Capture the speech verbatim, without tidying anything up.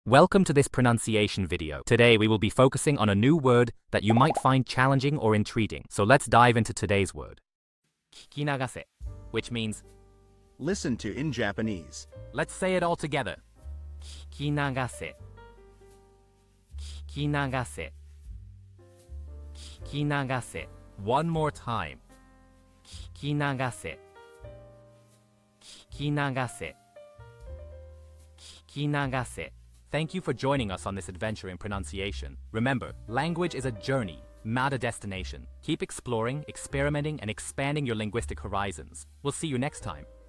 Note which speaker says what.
Speaker 1: Welcome to this pronunciation video. Today we will be focusing on a new word that you might find challenging or intriguing. So let's dive into today's word. Kikinagase, which means
Speaker 2: listen to in Japanese.
Speaker 1: Let's say it all together. Kikinagase. Kikinagase. Kikinagase. One more time. Kikinagase. Kikinagase. Kikinagase. Thank you for joining us on this adventure in pronunciation. Remember, language is a journey, not a destination. Keep exploring, experimenting, and expanding your linguistic horizons. We'll see you next time.